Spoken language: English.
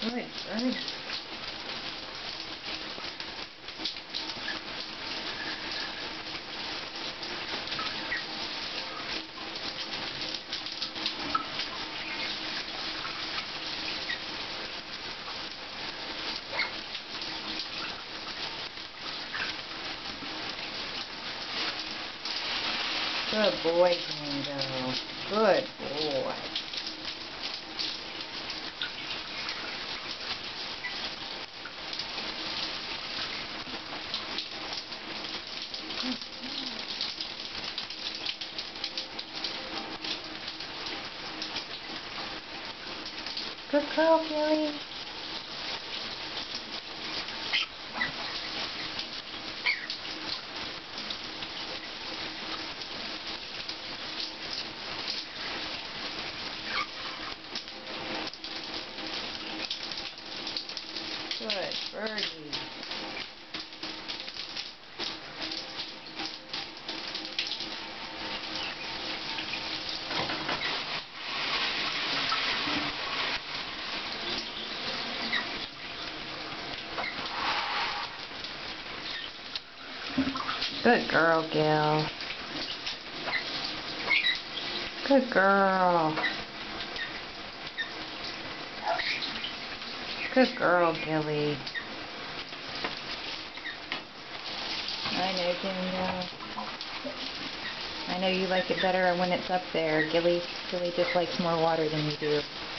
Good, good. Good boy, Django. Good boy. Good girl, Gillie. Good birdie. Good girl, Gil. Good girl. Good girl, Gillie. I know, Django. I know you like it better when it's up there. Gillie just likes more water than you do.